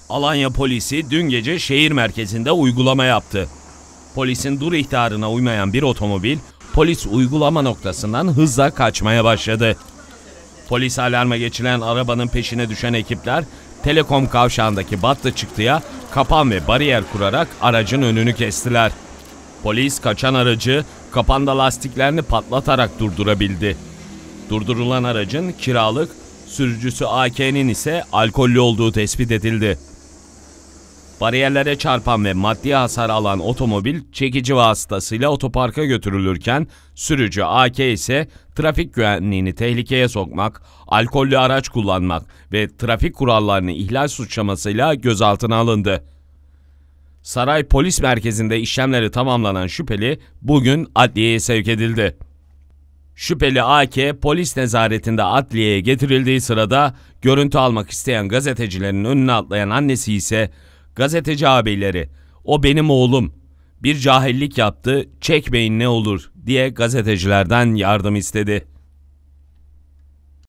Alanya polisi dün gece şehir merkezinde uygulama yaptı. Polisin dur ihtarına uymayan bir otomobil polis uygulama noktasından hızla kaçmaya başladı. Polis alarma geçilen arabanın peşine düşen ekipler Telekom kavşağındaki battı çıktıya kapan ve bariyer kurarak aracın önünü kestiler. Polis kaçan aracı kapanda lastiklerini patlatarak durdurabildi. Durdurulan aracın kiralık, sürücüsü AK'nin ise alkollü olduğu tespit edildi. Bariyerlere çarpan ve maddi hasar alan otomobil çekici vasıtasıyla otoparka götürülürken sürücü AK ise trafik güvenliğini tehlikeye sokmak, alkollü araç kullanmak ve trafik kurallarını ihlal suçlamasıyla gözaltına alındı. Saray Polis Merkezi'nde işlemleri tamamlanan şüpheli bugün adliyeye sevk edildi. Şüpheli AK polis nezaretinde adliyeye getirildiği sırada görüntü almak isteyen gazetecilerin önüne atlayan annesi ise gazeteci ağabeyleri, o benim oğlum, bir cahillik yaptı, çekmeyin ne olur diye gazetecilerden yardım istedi.